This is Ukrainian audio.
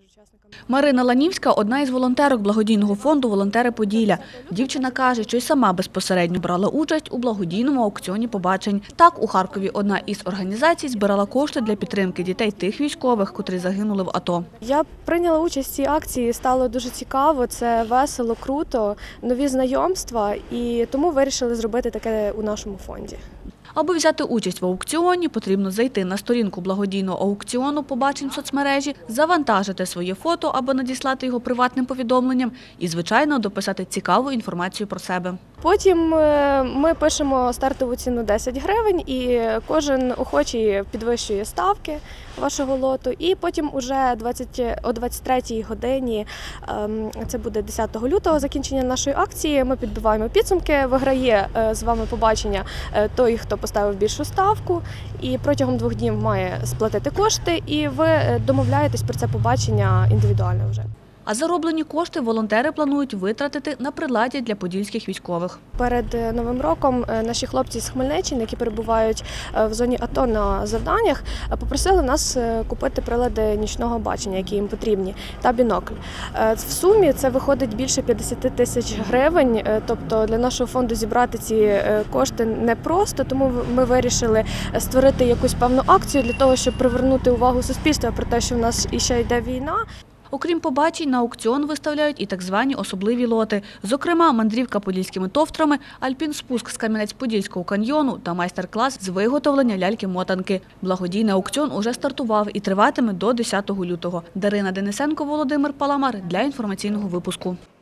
Марина Ланівська – одна із волонтерок благодійного фонду «Волонтери Поділля». Дівчина каже, що й сама безпосередньо брала участь у благодійному аукціоні побачень. Так, у Харкові одна із організацій збирала кошти для підтримки дітей тих військових, котрі загинули в АТО. Я прийняла участь в цій акції, стало дуже цікаво, це весело, круто, нові знайомства, і тому вирішили зробити таке у нашому фонді. Аби взяти участь в аукціоні, потрібно зайти на сторінку благодійного аукціону побачень в соцмережі, завантажити своє фото або надіслати його приватним повідомленням і, звичайно, дописати цікаву інформацію про себе. Потім ми пишемо стартову ціну 10 гривень і кожен охочий підвищує ставки вашого лоту. І потім уже о 23-й годині, це буде 10 лютого, закінчення нашої акції, ми підбиваємо підсумки, виграє з вами побачення той, хто поставив більшу ставку, і протягом 2 днів має сплатити кошти, і ви домовляєтесь про це побачення індивідуально вже. А зароблені кошти волонтери планують витратити на приладдя для подільських військових. Перед Новим роком наші хлопці з Хмельниччини, які перебувають в зоні АТО на завданнях, попросили нас купити прилади нічного бачення, які їм потрібні, та бінокль. В сумі це виходить більше 50 тисяч гривень, тобто для нашого фонду зібрати ці кошти непросто, тому ми вирішили створити якусь певну акцію для того, щоб привернути увагу суспільства про те, що в нас іще йде війна. Окрім побачень, на аукціон виставляють і так звані особливі лоти. Зокрема, мандрівка подільськими товтрами, альпінспуск з Кам'янець-Подільського каньйону та майстер-клас з виготовлення ляльки-мотанки. Благодійний аукціон уже стартував і триватиме до 10 лютого. Дарина Денисенко, Володимир Паламар для інформаційного випуску.